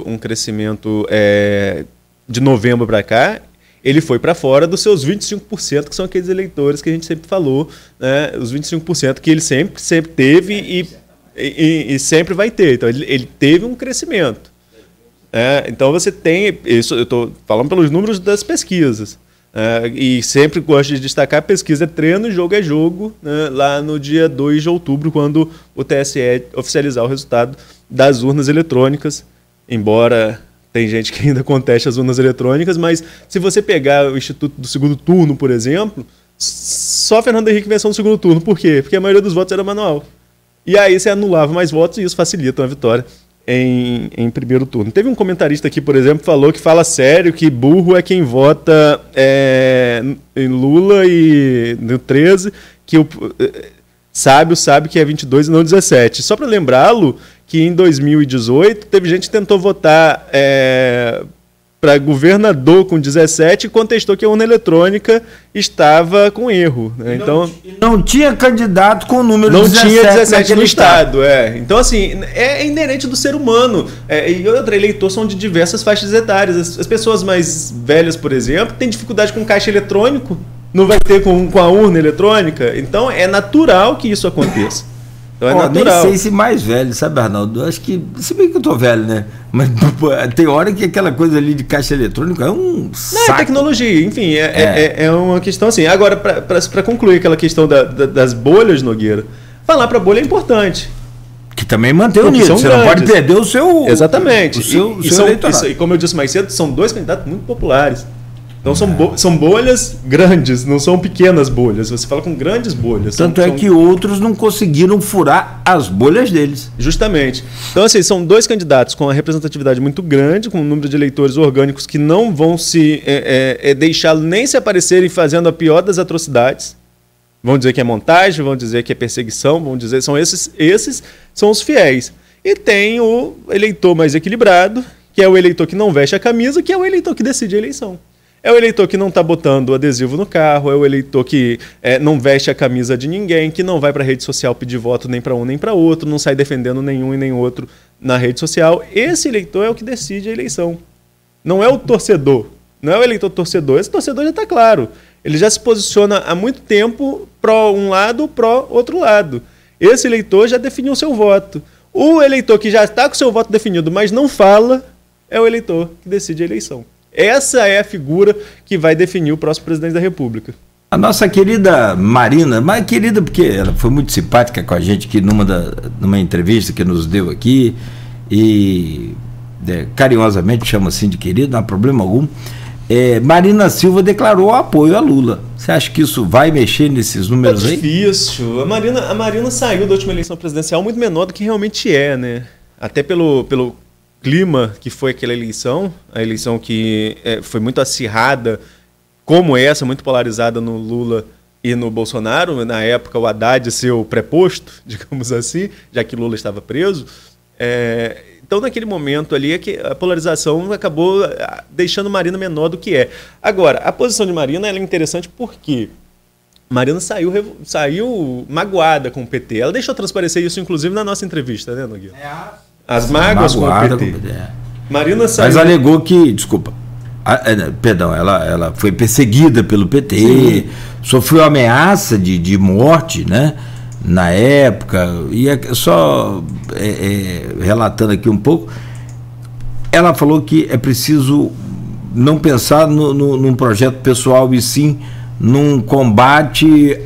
de novembro para cá, ele foi para fora dos seus 25%, que são aqueles eleitores que a gente sempre falou, né? Os 25% que ele sempre teve e sempre vai ter. Então, ele teve um crescimento. Então você tem isso, eu estou falando pelos números das pesquisas, e sempre gosto de destacar: a pesquisa é treino, jogo é jogo, né, lá no dia 2 de outubro, quando o TSE oficializar o resultado das urnas eletrônicas, embora tem gente que ainda conteste as urnas eletrônicas, mas se você pegar o Instituto do Segundo Turno, por exemplo, só Fernando Henrique venceu no segundo turno. Por quê? Porque a maioria dos votos era manual. E aí você anulava mais votos e isso facilita uma vitória em primeiro turno. Teve um comentarista aqui, por exemplo, que fala sério que burro é quem vota em Lula e no 13, que o sábio sabe que é 22 e não 17. Só para lembrá-lo que em 2018 teve gente que tentou votar para governador com 17 e contestou que a urna eletrônica estava com erro. Né? Então, não tinha candidato com o número não 17. Não tinha 17 no estado. Então, assim, é inerente do ser humano. E outro, eleitor são de diversas faixas etárias. As pessoas mais velhas, por exemplo, têm dificuldade com caixa eletrônico, não vai ter com a urna eletrônica. Então, é natural que isso aconteça. Então é natural. Nem sei se mais velho, sabe, Arnaldo? Eu acho que, se bem que eu tô velho, né? Mas tem hora que aquela coisa ali de caixa eletrônica é um saco. Não, é tecnologia, enfim, é uma questão assim. Agora, para concluir aquela questão das bolhas, Nogueira, falar para a bolha é importante. Que também mantém unido, você não pode perder o seu... Exatamente. O seu eleitorado. E como eu disse mais cedo, são dois candidatos muito populares. Então são bolhas grandes, não são pequenas bolhas. Você fala com grandes bolhas. Tanto é que outros não conseguiram furar as bolhas deles. Justamente. Então, assim, são dois candidatos com uma representatividade muito grande, com um número de eleitores orgânicos que não vão se deixar nem se aparecerem fazendo a pior das atrocidades. Vão dizer que é montagem, vão dizer que é perseguição, vão dizer... Esses são os fiéis. E tem o eleitor mais equilibrado, que é o eleitor que não veste a camisa, que é o eleitor que decide a eleição. É o eleitor que não está botando adesivo no carro, é o eleitor que não veste a camisa de ninguém, que não vai para a rede social pedir voto nem para um nem para outro, não sai defendendo nenhum e nem outro na rede social. Esse eleitor é o que decide a eleição. Não é o torcedor, não é o eleitor torcedor. Esse torcedor já está claro. Ele já se posiciona há muito tempo pró um lado, pró outro lado. Esse eleitor já definiu o seu voto. O eleitor que já está com o seu voto definido, mas não fala, é o eleitor que decide a eleição. Essa é a figura que vai definir o próximo presidente da República. A nossa querida Marina, mais querida porque ela foi muito simpática com a gente aqui numa entrevista que nos deu aqui, e carinhosamente chama assim de querida, não há problema algum. Marina Silva declarou apoio a Lula. Você acha que isso vai mexer nesses números aí? É difícil. A Marina saiu da última eleição presidencial muito menor do que realmente é, né? Até pelo clima que foi aquela eleição, a eleição que foi muito acirrada, como essa, muito polarizada no Lula e no Bolsonaro, na época o Haddad seu preposto, digamos assim, já que Lula estava preso. Então, naquele momento ali, a polarização acabou deixando Marina menor do que é. Agora, a posição de Marina ela é interessante porque Marina saiu magoada com o PT. Ela deixou transparecer isso, inclusive, na nossa entrevista, né, Nogueira? As mágoas com o PT. Marina saiu... Mas alegou que, desculpa, perdão, ela foi perseguida pelo PT, sim, sofreu ameaça de morte, né, na época, e só relatando aqui um pouco, ela falou que é preciso não pensar num projeto pessoal e sim num combate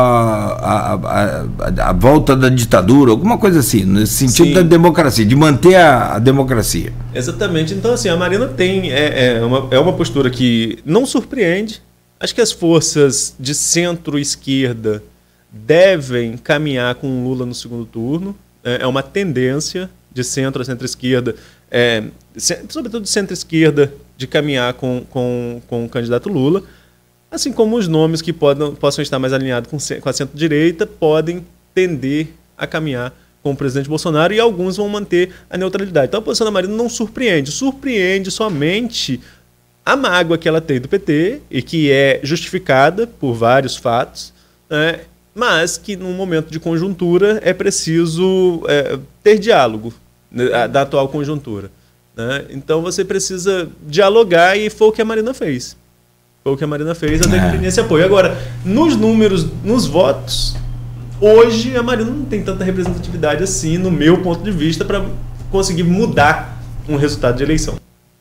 à volta da ditadura, alguma coisa assim, nesse sentido, sim, da democracia, de manter a democracia. Exatamente. Então, assim, a Marina tem uma postura que não surpreende. Acho que as forças de centro-esquerda devem caminhar com o Lula no segundo turno. É uma tendência de centro a centro-esquerda, sobretudo de centro-esquerda, de caminhar com o candidato Lula. Assim como os nomes que possam estar mais alinhados com a centro-direita podem tender a caminhar com o presidente Bolsonaro, e alguns vão manter a neutralidade. Então a posição da Marina não surpreende. Surpreende somente a mágoa que ela tem do PT, e que é justificada por vários fatos, né, mas que num momento de conjuntura é preciso ter diálogo, né, da atual conjuntura. Né? Então você precisa dialogar, e foi o que a Marina fez. Foi o que a Marina fez, até que tem esse apoio. Agora, nos números, nos votos, hoje a Marina não tem tanta representatividade assim, no meu ponto de vista, para conseguir mudar um resultado de eleição.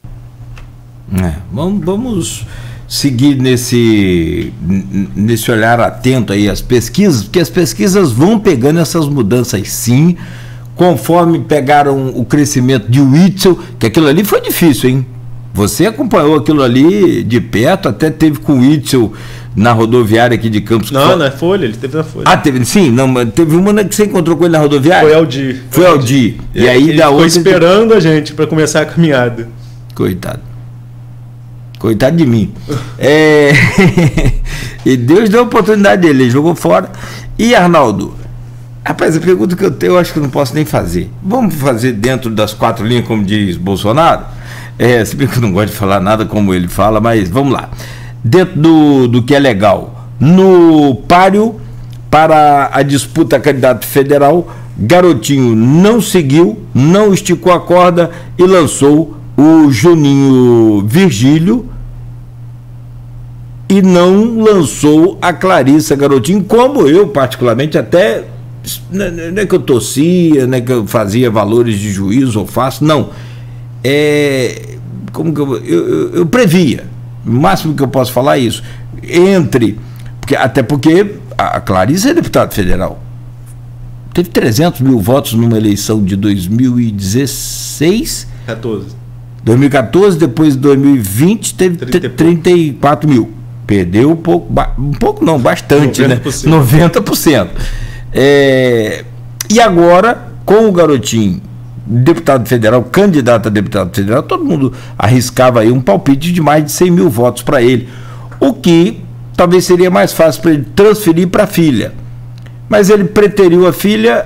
Vamos seguir nesse olhar atento aí às pesquisas, porque as pesquisas vão pegando essas mudanças sim, conforme pegaram o crescimento de Witzel, que aquilo ali foi difícil, hein? Você acompanhou aquilo ali de perto, até teve com o Witzel na rodoviária aqui de Campos. Não, na Folha, ele teve na Folha. Teve, sim, não, mas teve uma que você encontrou com ele na rodoviária? Foi ao dia. E aí ele ficou esperando a gente para começar a caminhada. Coitado de mim. E Deus deu a oportunidade dele, ele jogou fora. E Arnaldo, rapaz, a pergunta que eu tenho, eu acho que eu não posso nem fazer. Vamos fazer dentro das 4 linhas, como diz Bolsonaro? Se bem que eu não gosto de falar nada como ele fala, mas vamos lá. Dentro do que é legal, no páreo para a disputa a candidato federal, Garotinho não seguiu, não esticou a corda e lançou o Juninho Virgílio e não lançou a Clarissa Garotinho, como eu particularmente até, não é que eu torcia, não é que eu fazia valores de juízo ou faço, não, como que eu previa, o máximo que eu posso falar é isso, até porque a Clarissa é deputada federal, teve 300 mil votos numa eleição de 2014, depois de 2020 teve 34 mil. Perdeu bastante, 90%. Né? 90%. E agora, com o Garotinho, deputado federal, candidato a deputado federal, todo mundo arriscava aí um palpite de mais de 100 mil votos para ele. O que talvez seria mais fácil para ele transferir para a filha. Mas ele preteriu a filha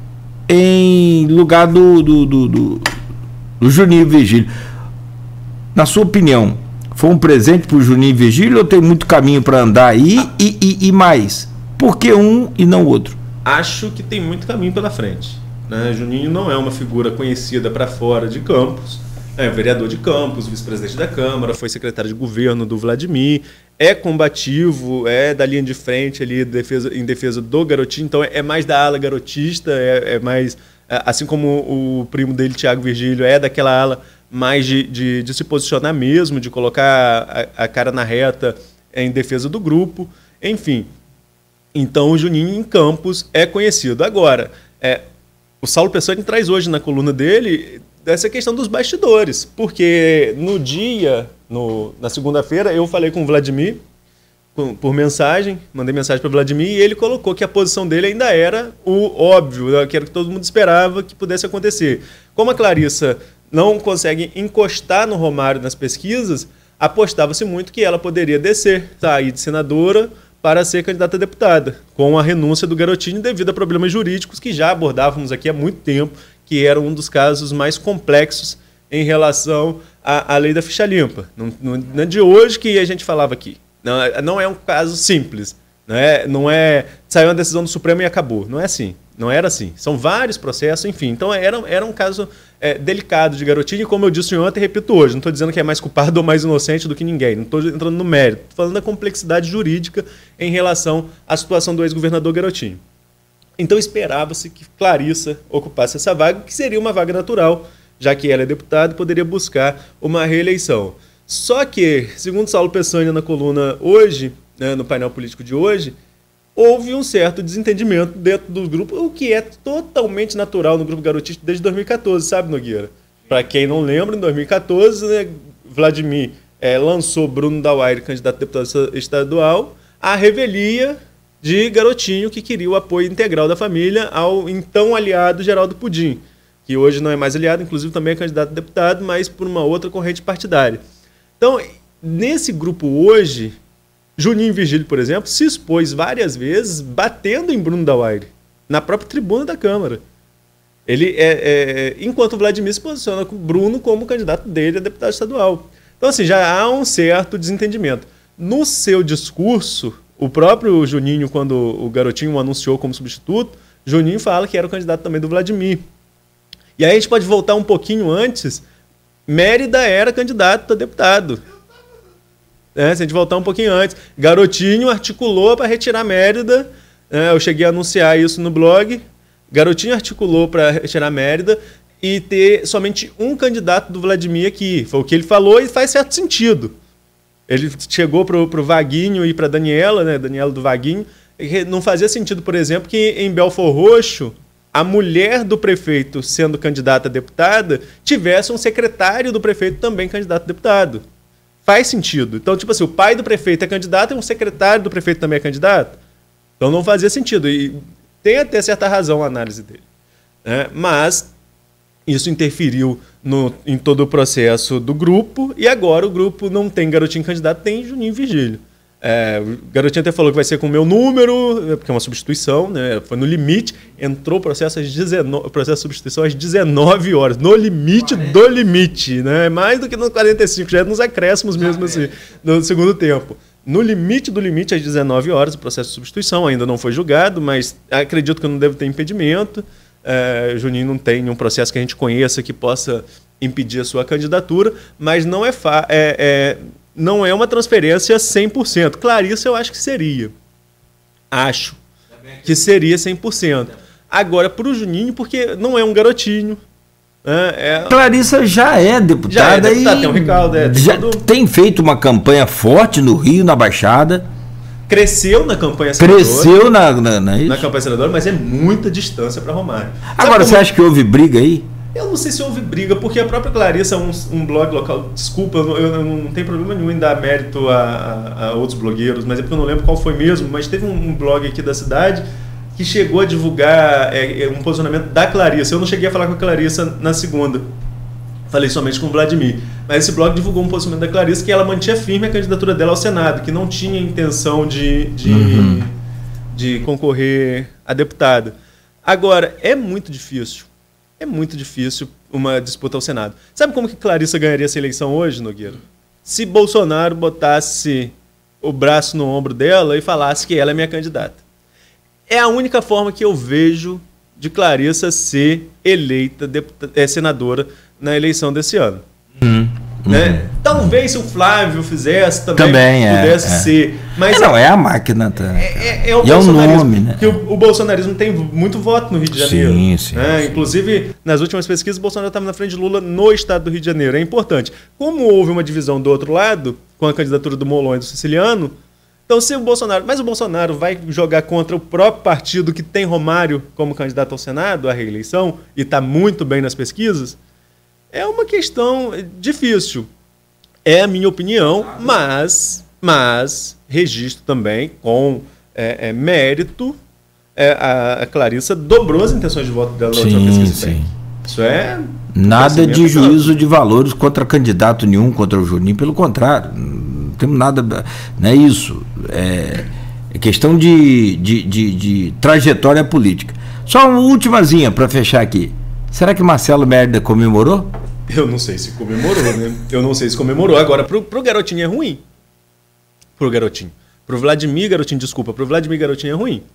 em lugar do Juninho Virgílio. Na sua opinião, foi um presente para o Juninho Virgílio ou tem muito caminho para andar aí e mais? Por que um e não o outro? Acho que tem muito caminho pela frente. Né? Juninho não é uma figura conhecida para fora de Campos, é vereador de Campos, vice-presidente da Câmara, foi secretário de governo do Vladimir, é combativo, é da linha de frente ali em defesa do Garotinho, então é mais da ala garotista, é mais, assim como o primo dele, Thiago Virgílio, é daquela ala mais de se posicionar mesmo, de colocar a cara na reta em defesa do grupo, enfim. Então o Juninho em Campos é conhecido. Agora, o Saulo Peçanha traz hoje na coluna dele essa questão dos bastidores, porque na segunda-feira, eu falei com o Vladimir por mensagem, mandei mensagem para o Vladimir, e ele colocou que a posição dele ainda era o óbvio, que era o que todo mundo esperava que pudesse acontecer. Como a Clarissa não consegue encostar no Romário nas pesquisas, apostava-se muito que ela poderia sair de senadora para ser candidata a deputada, com a renúncia do Garotinho devido a problemas jurídicos que já abordávamos aqui há muito tempo, que era um dos casos mais complexos em relação à lei da ficha limpa. Não é de hoje que a gente falava aqui. Não é um caso simples. Não é saiu uma decisão do Supremo e acabou. Não é assim. Não era assim. São vários processos, enfim. Então era um caso delicado de Garotinho, e como eu disse ontem, repito hoje, não estou dizendo que é mais culpado ou mais inocente do que ninguém. Não estou entrando no mérito. Estou falando da complexidade jurídica em relação à situação do ex-governador Garotinho. Então esperava-se que Clarissa ocupasse essa vaga, que seria uma vaga natural, já que ela é deputada e poderia buscar uma reeleição. Só que, segundo Saulo Peçanha na coluna hoje, no painel político de hoje, houve um certo desentendimento dentro do grupo, o que é totalmente natural no grupo garotista desde 2014, sabe, Nogueira? Para quem não lembra, em 2014, Vladimir lançou Bruno Dauaire, candidato a deputado estadual, à revelia de Garotinho, que queria o apoio integral da família ao então aliado Geraldo Pudim, que hoje não é mais aliado, inclusive também é candidato a deputado, mas por uma outra corrente partidária. Então, nesse grupo hoje, Juninho Virgílio, por exemplo, se expôs várias vezes batendo em Bruno Dauaire, na própria tribuna da Câmara. Ele enquanto o Vladimir se posiciona com o Bruno como candidato dele a deputado estadual. Então, assim, já há um certo desentendimento. No seu discurso, o próprio Juninho, quando o Garotinho o anunciou como substituto, Juninho fala que era o candidato também do Vladimir. E aí a gente pode voltar um pouquinho antes, Mérida era candidato a deputado. Se a gente voltar um pouquinho antes, Garotinho articulou para retirar Mérida, eu cheguei a anunciar isso no blog, Garotinho articulou para retirar Mérida e ter somente um candidato do Vladimir aqui. Foi o que ele falou e faz certo sentido. Ele chegou para o Vaguinho e para a Daniela, Daniela do Vaguinho, e não fazia sentido, por exemplo, que em Belfor Roxo, a mulher do prefeito sendo candidata a deputada, tivesse um secretário do prefeito também candidato a deputado. Faz sentido. Então, tipo assim, o pai do prefeito é candidato e um secretário do prefeito também é candidato? Então não fazia sentido. E tem até certa razão a análise dele. Mas isso interferiu em todo o processo do grupo, e agora o grupo não tem Garotinho candidato, tem Juninho Virgílio. O Garotinho até falou que vai ser com o meu número, porque é uma substituição, né? Foi no limite, entrou o processo de substituição às 19 horas, no limite do limite, né? Mais do que nos 45, já é nos acréscimos mesmo assim, no segundo tempo. No limite do limite, às 19 horas, o processo de substituição ainda não foi julgado, mas acredito que não deve ter impedimento. Juninho não tem nenhum processo que a gente conheça que possa impedir a sua candidatura, mas não não é uma transferência 100%. Clarissa eu acho que seria. Acho que seria 100%. Agora, para o Juninho, porque não é um garotinho. Clarissa já é deputada, tem um recaldo. Tem feito uma campanha forte no Rio, na Baixada. Cresceu na campanha senadora. Cresceu na campanha senadora, mas é muita distância para Romário. Agora, você acha que houve briga aí? Eu não sei se houve briga, porque a própria Clarissa é um blog local. Desculpa, eu não tenho problema nenhum em dar mérito a outros blogueiros, mas é porque eu não lembro qual foi mesmo. Mas teve um blog aqui da cidade que chegou a divulgar um posicionamento da Clarissa. Eu não cheguei a falar com a Clarissa na segunda. Falei somente com o Vladimir. Mas esse blog divulgou um posicionamento da Clarissa que ela mantinha firme a candidatura dela ao Senado, que não tinha intenção de concorrer a deputada. Agora, é muito difícil uma disputa ao Senado. Sabe como que Clarissa ganharia essa eleição hoje, Nogueira? Se Bolsonaro botasse o braço no ombro dela e falasse que ela é minha candidata. É a única forma que eu vejo de Clarissa ser eleita senadora na eleição desse ano. Né? Talvez se o Flávio fizesse também pudesse ser. Mas é a máquina. É o nome, né? Que o bolsonarismo tem muito voto no Rio de Janeiro. Sim. Inclusive, nas últimas pesquisas, o Bolsonaro estava na frente de Lula no estado do Rio de Janeiro. É importante. Como houve uma divisão do outro lado, com a candidatura do Molon e do Siciliano, então se o Bolsonaro... Mas o Bolsonaro vai jogar contra o próprio partido que tem Romário como candidato ao Senado, à reeleição, e está muito bem nas pesquisas. É uma questão difícil. É a minha opinião, mas registro também com mérito. A Clarissa dobrou as intenções de voto dela na última pesquisa. Sim. Isso é... Nada de juízo de valores contra candidato nenhum, contra o Juninho, pelo contrário. Não temos nada... Não é isso. É questão de trajetória política. Só uma ultimazinha para fechar aqui. Será que Marcelo Merda comemorou? Eu não sei se comemorou, né? Eu não sei se comemorou. Agora, pro Garotinho é ruim. Pro Garotinho. Pro Vladimir Garotinho, desculpa. Pro Vladimir Garotinho é ruim.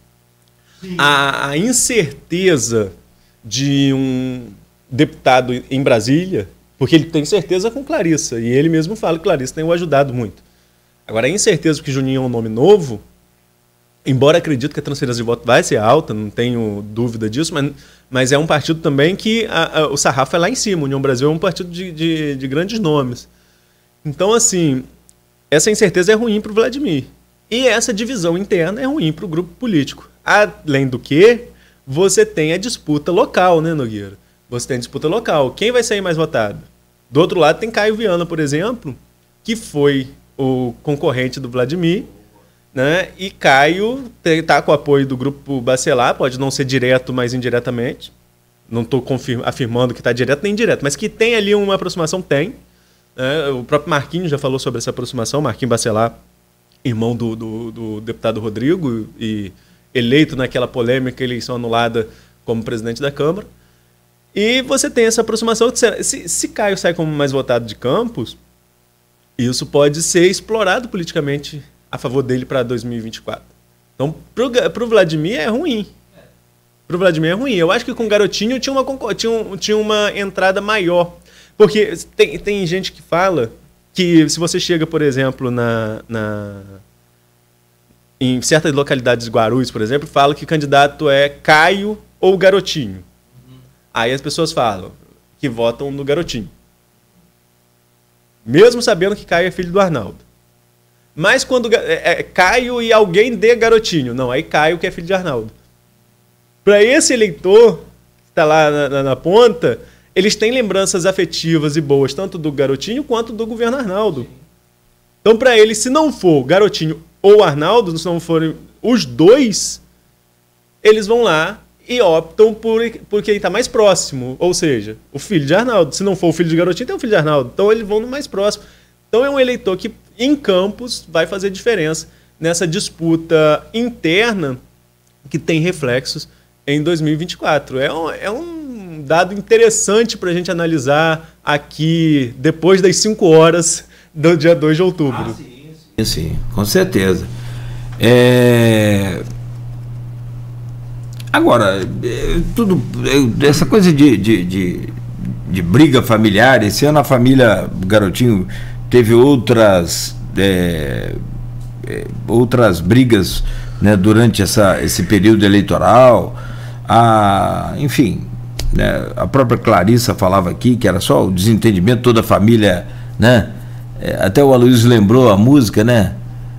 A incerteza de um deputado em Brasília, porque ele tem certeza com Clarissa, e ele mesmo fala que Clarissa tem o ajudado muito. Agora, a incerteza porque Juninho é um nome novo, embora acredito que a transferência de voto vai ser alta, não tenho dúvida disso, mas é um partido também que o sarrafo é lá em cima. O União Brasil é um partido de grandes nomes. Então, assim, essa incerteza é ruim para o Vladimir. E essa divisão interna é ruim para o grupo político. Além do que, você tem a disputa local, né, Nogueira? Você tem a disputa local. Quem vai sair mais votado? Do outro lado tem Caio Viana, por exemplo, que foi o concorrente do Vladimir, né? E Caio está com o apoio do grupo Bacelar, pode não ser direto, mas indiretamente. Não estou afirmando que está direto nem indireto, mas que tem ali uma aproximação, tem. Né? O próprio Marquinhos já falou sobre essa aproximação, Marquinhos Bacelar, irmão do deputado Rodrigo, e eleito naquela polêmica eleição anulada como presidente da Câmara. E você tem essa aproximação. Se Caio sai como mais votado de Campos, isso pode ser explorado politicamente a favor dele para 2024. Então, pro Vladimir é ruim. Pro Vladimir é ruim. Eu acho que com o Garotinho tinha uma entrada maior. Porque tem gente que fala que se você chega, por exemplo, em certas localidades de Guarulhos, por exemplo, fala que candidato é Caio ou Garotinho. Aí as pessoas falam que votam no Garotinho. Mesmo sabendo que Caio é filho do Arnaldo. Mas quando Caio e alguém de Garotinho. Não, aí Caio que é filho de Arnaldo. Para esse eleitor que está lá na ponta, eles têm lembranças afetivas e boas, tanto do Garotinho quanto do governo Arnaldo. Então, para eles, se não for Garotinho ou Arnaldo, se não forem os dois, eles vão lá e optam por quem está mais próximo. Ou seja, o filho de Arnaldo. Se não for o filho de Garotinho, tem o filho de Arnaldo. Então, eles vão no mais próximo. Então é um eleitor que, em Campos, vai fazer diferença nessa disputa interna que tem reflexos em 2024. É um dado interessante para a gente analisar aqui depois das 5 horas do dia 2 de outubro. Sim, com certeza. Agora, essa coisa de briga familiar, esse ano a família Garotinho teve outras brigas, né, durante esse período eleitoral. Enfim, né, a própria Clarissa falava aqui que era só o desentendimento, toda a família, né? Até o Aloysio lembrou a música, né?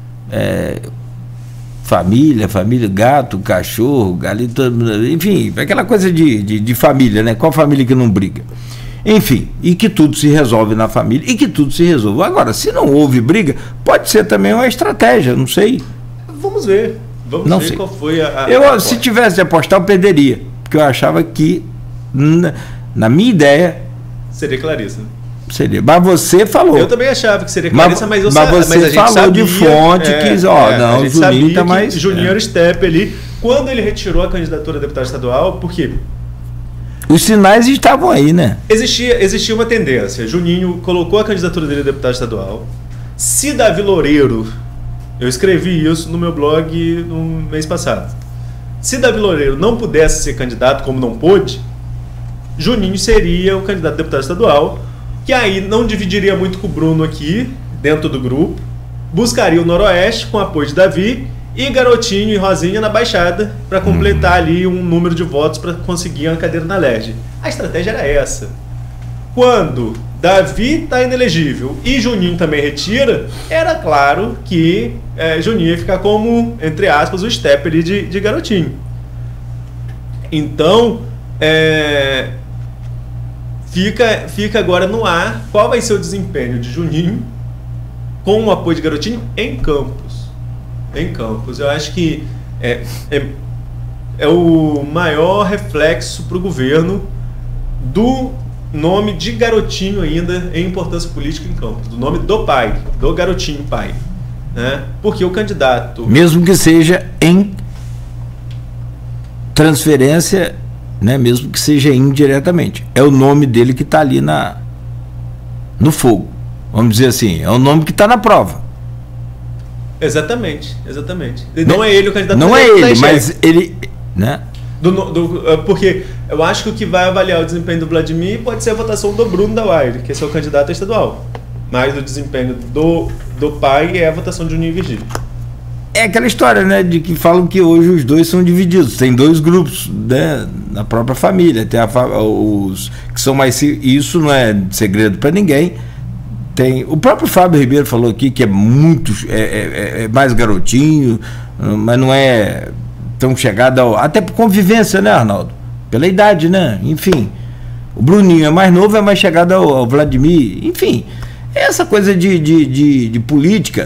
Família, gato, cachorro, galinha, enfim, aquela coisa de família, né? Qual família que não briga? Enfim, e que tudo se resolve na família, e que tudo se resolve. Agora, se não houve briga, pode ser também uma estratégia, não sei. Vamos ver. Vamos ver qual foi se tivesse de apostar, eu perderia. Porque eu achava que, na minha ideia... Seria Clarissa. Seria. Mas você falou. Eu também achava que seria Clarissa, mas você a gente falou sabia, de fonte que, não, o Juninho tá mais... Juninho era o step ali. Quando ele retirou a candidatura a deputado estadual, por quê? Os sinais estavam aí, né? Existia uma tendência. Juninho colocou a candidatura dele a deputado estadual. Se Davi Loureiro, eu escrevi isso no meu blog no mês passado. Se Davi Loureiro não pudesse ser candidato, como não pôde, Juninho seria o candidato a deputado estadual, que aí não dividiria muito com o Bruno aqui, dentro do grupo, buscaria o Noroeste com apoio de Davi e Garotinho e Rosinha na Baixada para completar ali um número de votos para conseguir uma cadeira na LERJ. A estratégia era essa. Quando Davi está inelegível e Juninho também retira, era claro que Juninho ia ficar como, entre aspas, o step ali de Garotinho. Então, fica agora no ar qual vai ser o desempenho de Juninho com o apoio de Garotinho em Campos. Eu acho que é o maior reflexo para o governo do nome de Garotinho ainda em importância política em Campos, do nome do pai, do Garotinho pai, né? Porque o candidato... Mesmo que seja em transferência, né? Mesmo que seja indiretamente, é o nome dele que está ali no fogo, vamos dizer assim, é o nome que está na prova. Exatamente. Não é ele o candidato. Não é ele, mas ele, né? Porque eu acho que o que vai avaliar o desempenho do Vladimir pode ser a votação do Bruno da Wire, que é seu candidato a estadual. Mas o desempenho do pai é a votação de Juninho e Virgílio. É aquela história, né, de que falam que hoje os dois são divididos. Tem 2 grupos, né, na própria família. Tem os que são mais... Isso não é segredo para ninguém. Tem, o próprio Fábio Ribeiro falou aqui que é mais Garotinho, mas não é tão chegado até por convivência, né, Arnaldo? Pela idade, né? Enfim, o Bruninho é mais novo, é mais chegado ao Vladimir. Enfim, essa coisa de política,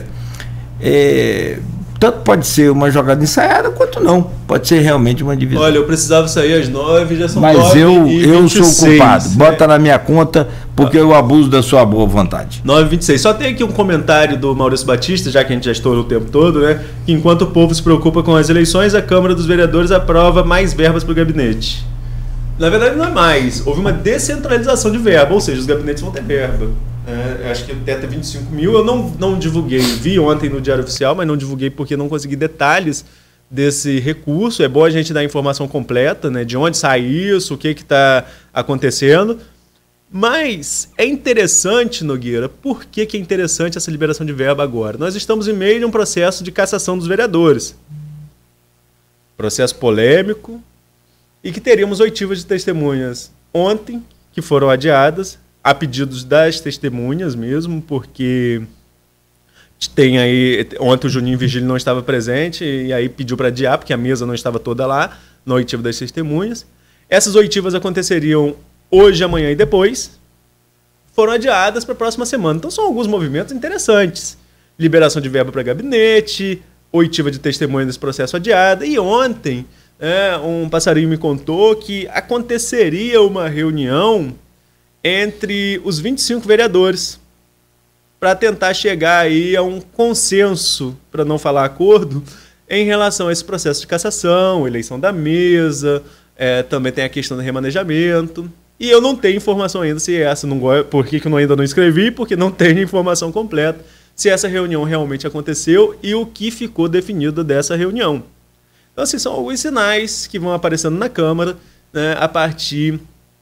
tanto pode ser uma jogada ensaiada quanto não. Pode ser realmente uma divisão. Olha, eu precisava sair às 9, já são 9 Mas eu sou o culpado. Bota né? na minha conta, porque eu abuso da sua boa vontade. 9h26. Só tem aqui um comentário do Maurício Batista, já que a gente já estourou o tempo todo, né? Que enquanto o povo se preocupa com as eleições, a Câmara dos Vereadores aprova mais verbas para o gabinete. Na verdade, não é mais. Houve uma descentralização de verba, ou seja, os gabinetes vão ter verba. Acho que até 25 mil. Eu não divulguei, vi ontem no Diário Oficial, mas não divulguei porque não consegui detalhes desse recurso. É bom a gente dar a informação completa, né, de onde sai isso, o que está acontecendo. Mas é interessante, Nogueira, por que é interessante essa liberação de verba agora? Nós estamos em meio de um processo de cassação dos vereadores. Processo polêmico, e que teríamos oitivas de testemunhas ontem, que foram adiadas, a pedidos das testemunhas mesmo, porque tem aí... Ontem o Juninho Virgílio não estava presente, e aí pediu para adiar, porque a mesa não estava toda lá, na oitiva das testemunhas. Essas oitivas aconteceriam hoje, amanhã e depois, foram adiadas para a próxima semana. Então são alguns movimentos interessantes. Liberação de verba para gabinete, oitiva de testemunha desse processo adiada, e ontem um passarinho me contou que aconteceria uma reunião entre os 25 vereadores para tentar chegar aí a um consenso, para não falar acordo, em relação a esse processo de cassação, eleição da mesa, também tem a questão do remanejamento. E eu não tenho informação ainda se essa, por que eu ainda não escrevi, porque não tenho informação completa se essa reunião realmente aconteceu e o que ficou definido dessa reunião. Então, assim, são alguns sinais que vão aparecendo na Câmara, né, a partir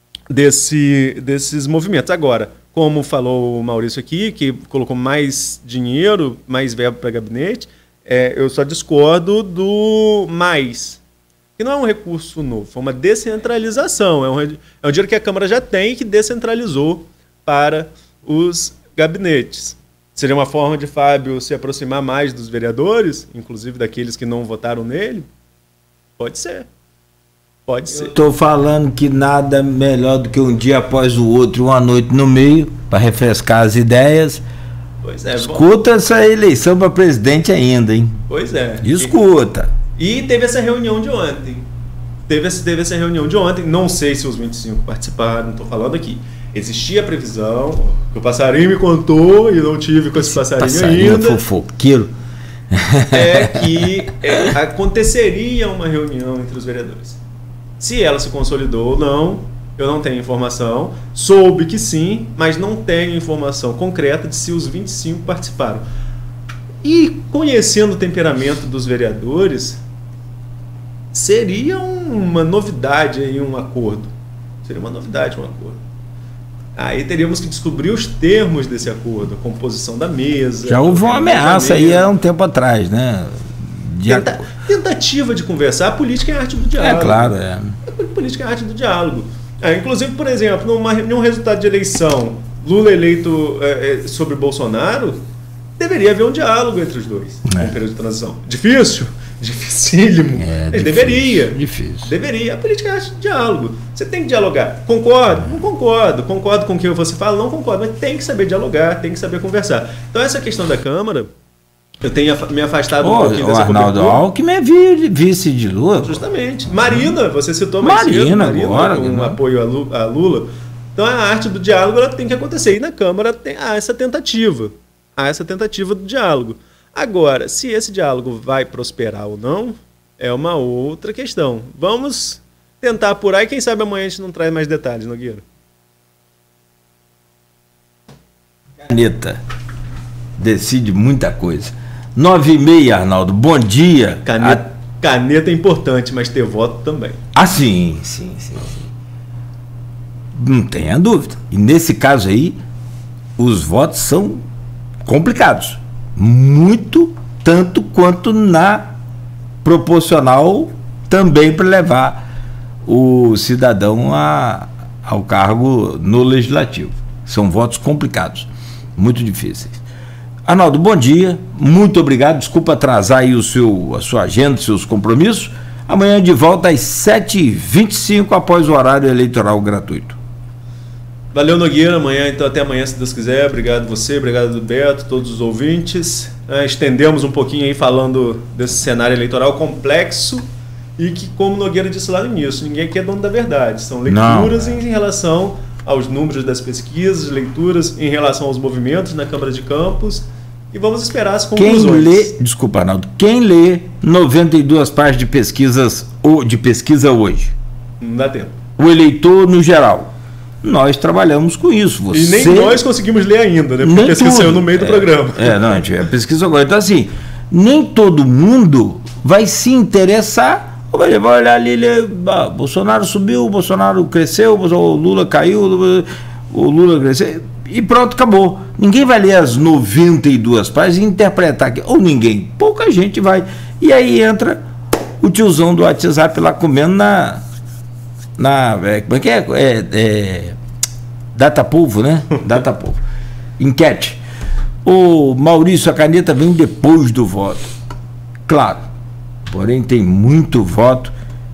desses movimentos. Agora, como falou o Maurício aqui, que colocou mais dinheiro, mais verbo para gabinete, eu só discordo do mais, que não é um recurso novo, é uma descentralização, é um dinheiro que a Câmara já tem e que descentralizou para os gabinetes. Seria uma forma de Fábio se aproximar mais dos vereadores, inclusive daqueles que não votaram nele? Pode ser. Pode ser. Estou falando que nada melhor do que um dia após o outro, uma noite no meio, para refrescar as ideias. Pois é. Escuta essa eleição para presidente ainda, hein? Pois é. Escuta. E teve essa reunião de ontem. Teve essa reunião de ontem. Não sei se os 25 participaram, não estou falando aqui. Existia a previsão, que o passarinho me contou e não tive com esse passarinho ainda. Fofoqueiro. Que aconteceria uma reunião entre os vereadores. Se ela se consolidou ou não, eu não tenho informação. Soube que sim, mas não tenho informação concreta de se os 25 participaram. E conhecendo o temperamento dos vereadores, seria uma novidade aí um acordo. Seria uma novidade um acordo. Aí teríamos que descobrir os termos desse acordo, a composição da mesa. Já houve uma ameaça aí há um tempo atrás, né? Tentativa de conversar. A política é a arte do diálogo. É claro, A política é a arte do diálogo. Inclusive, por exemplo, num resultado de eleição, Lula eleito sobre Bolsonaro, deveria haver um diálogo entre os dois no período de transição. Difícil? Dificílimo. Deveria. Difícil. Deveria. A política é a arte do diálogo. Você tem que dialogar. Concordo? Não concordo. Concordo com o que você fala? Não concordo. Mas tem que saber dialogar, tem que saber conversar. Então, essa questão da Câmara, eu tenho me afastado um pouquinho dessa cobertura. Arnaldo Alckmin é vice de Lula. Justamente. Marina, você citou mais cedo. Marina agora, com apoio a Lula. Então, a arte do diálogo ela tem que acontecer. E na Câmara há essa tentativa. Há essa tentativa do diálogo. Agora, se esse diálogo vai prosperar ou não, é uma outra questão. Vamos tentar apurar e quem sabe amanhã a gente não traz mais detalhes, Nogueira. Caneta decide muita coisa. 9h30, Arnaldo, bom dia. Caneta é importante, mas ter voto também. Sim. Não tenha dúvida. E nesse caso aí, os votos são complicados. Muito, tanto quanto na proporcional também para levar o cidadão ao cargo no legislativo. São votos complicados, muito difíceis. Arnaldo, bom dia, muito obrigado, desculpa atrasar aí a sua agenda, seus compromissos. Amanhã de volta às 7h25 após o horário eleitoral gratuito. Valeu, Nogueira. Amanhã, então, até amanhã, se Deus quiser. Obrigado você, obrigado Beto, todos os ouvintes. Estendemos um pouquinho aí falando desse cenário eleitoral complexo e que, como Nogueira disse lá no início, ninguém aqui é dono da verdade. São leituras em relação aos números das pesquisas, leituras em relação aos movimentos na Câmara de Campos e vamos esperar as conclusões. Desculpa, Arnaldo, quem lê 92 páginas de pesquisa hoje? Não dá tempo. O eleitor no geral. Nós trabalhamos com isso. E nem nós conseguimos ler ainda, né? Porque a pesquisa saiu no meio do programa. A pesquisa agora. Então, assim, nem todo mundo vai se interessar. Vai olhar ali, Bolsonaro subiu, o Bolsonaro cresceu, o Lula caiu, o Lula cresceu, e pronto, acabou. Ninguém vai ler as 92 páginas e interpretar aqui. Ou ninguém, pouca gente vai. E aí entra o tiozão do WhatsApp lá comendo como é que é? Datapolvo, né? Datapolvo. Enquete. O Maurício, a caneta vem depois do voto. Claro. Porém, tem muito voto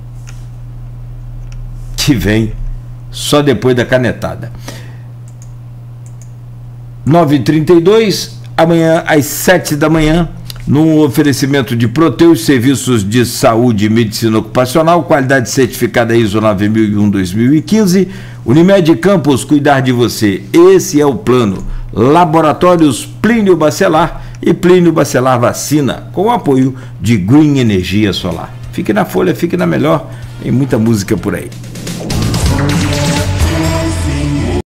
que vem só depois da canetada. 9h32, amanhã às 7 da manhã, num oferecimento de Proteus, serviços de saúde e medicina ocupacional, qualidade certificada ISO 9001-2015, Unimed Campos, cuidar de você, esse é o plano. Laboratórios Plínio Bacelar e Plínio Bacelar Vacina, com o apoio de Green Energia Solar. Fique na Folha, fique na Melhor, tem muita música por aí.